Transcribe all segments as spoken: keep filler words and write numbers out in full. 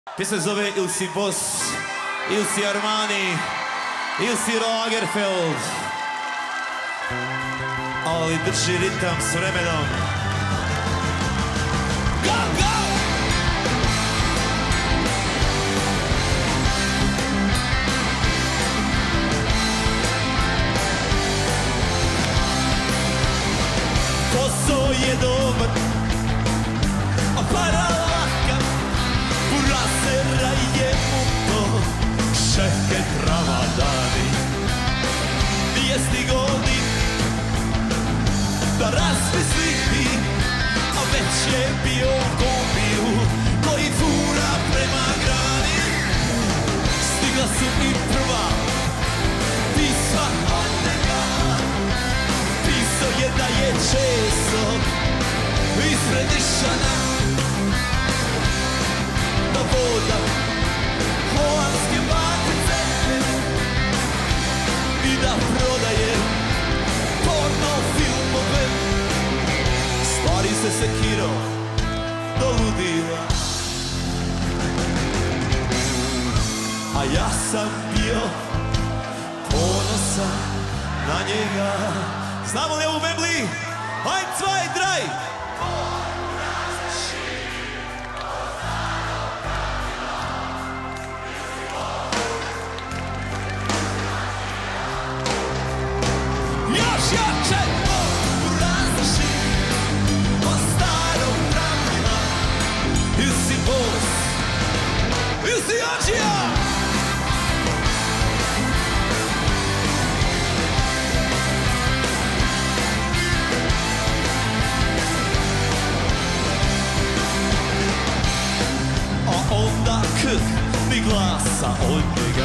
Pjesma zove Il si Boss, Il si Armani, Il si Lagerfeld, ali drži ritam s vremenom. Go, go! Posao je dobar, a para laka, burasera je mukto, šefke trava dani. Nije stigo ni da razmisli, a već je bio kombiju koji fura prema grani. Stigla su i prva pisma od njega, pisao je da je često ispred Nišana, da voda holandske bakice i da prodaje porno filmove. Stvari se sekirao do ludila, a ja sam bio ponosan na njega. Znamo li ovu Bebli? Ein, zwei, drei! Još jače! Razliši o starom pravima. Il si boss, il si Adžija! Onda krk mi glasa od njega.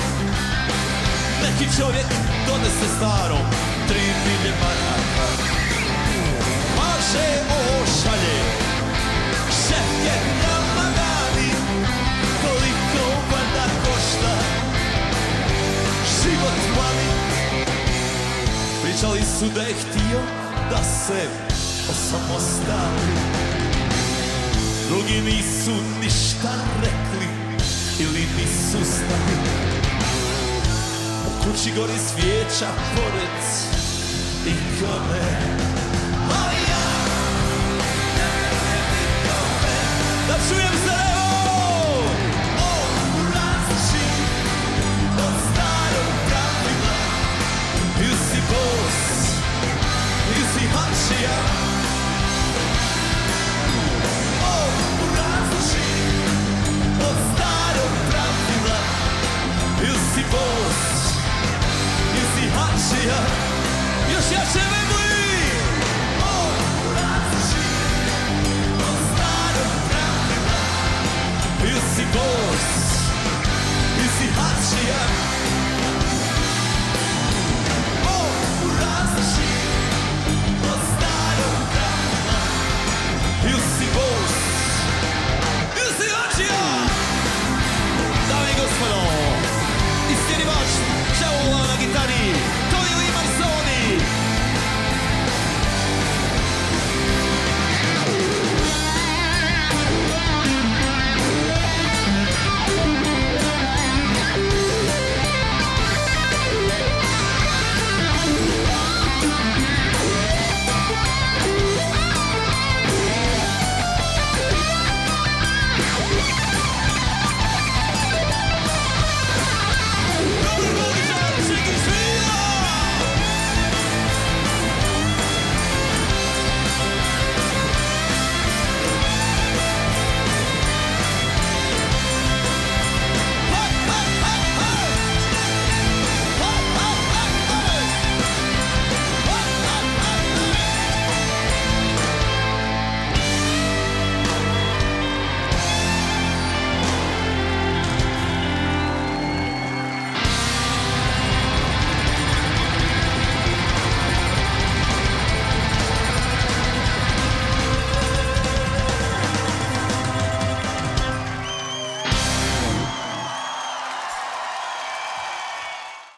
Neki čovjek donese starom tri milje maraka. Kaže ošalje, šefke nama dani, koliko vada košta život mali. Pričali su da je htio da se osamostali, drugi nisu ništa rekli ili nisu znali. U kući gori svijeća pored ikone, ali ja ne vjerujem nikome. Da čujem Sarajevo! Mogu različi od starog pravila. Il si boss, il si Adžija. Od starog pravila, il si boss, il si Adžija. Još jače Bebli! Mogu različi od starog pravila, il si boss,